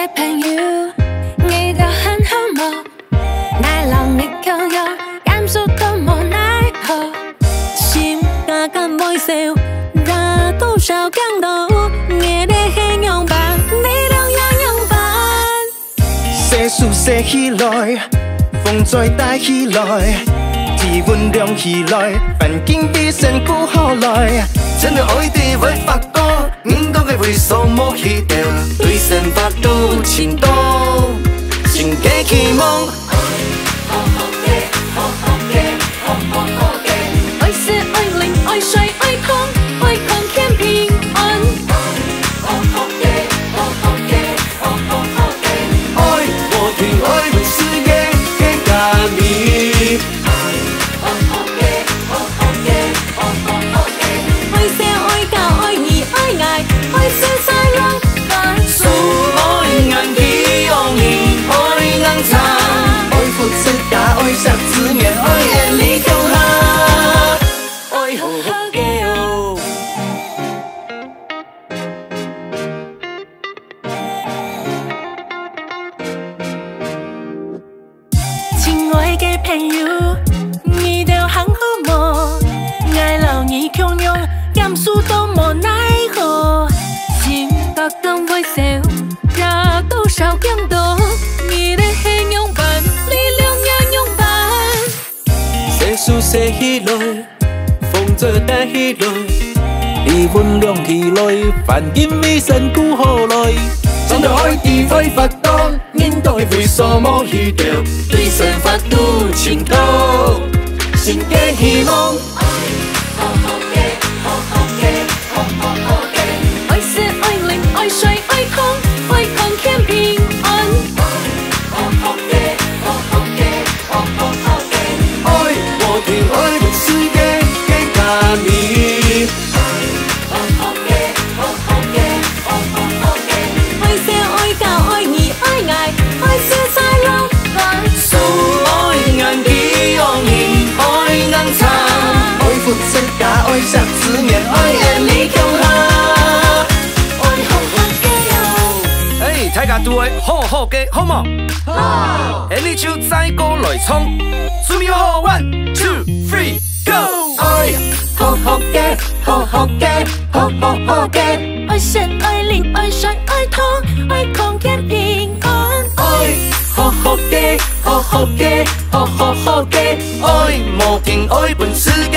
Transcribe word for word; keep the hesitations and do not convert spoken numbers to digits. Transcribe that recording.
嘅朋友，你都很好吗？奈lòng你靠有，感受都冇奈何。 心敢敢微笑，拿多少感动，你的形容吧，你两样样办。 世事写起来，风再带起来，气温凉起来，环境比身躯好来。真的爱地会发光，人都嘅为所莫去掉，对生活都情动，心嘅期望。 爱是爱灵，爱水，爱空，爱空天平安。 爱无停，爱问世界嘅假面。 爱笑，爱教，爱义，爱爱，爱笑晒浪漫。 所愛硬起用力，愛硬撐，愛付出也愛實自勉，愛眼裏強下，愛好好嘅哦。 亲爱的朋友，你都很好么？爱老你强勇，感受都冇奈何。 心高高微笑，拿多少感動，你的形容版，力量也用版。 世事寫起來，風再帶起來，氣溫涼起來，環境比身軀好來。 真的愛地會發光，人都會為所冇去掉，對生活都情動，心嘅希望。 愛是愛靈，愛水，愛空，愛空天平安。 愛無停，愛問世界嘅假面。 爱笑，爱教，爱义，爱愛，愛笑晒浪漫。 所愛硬起用力，愛硬撐，愛付出也愛實自勉，愛眼裏強下，愛好好嘅哦。 嘿，大家都會好好嘅，好冇？好。下你就再過來衝，準備好 ，one two three go！ 愛好好嘅，好好嘅，好好好嘅， 愛神，愛靈，愛水，愛痛，愛空間平安。 愛好好嘅，好好嘅，好好好嘅，愛無停，愛本世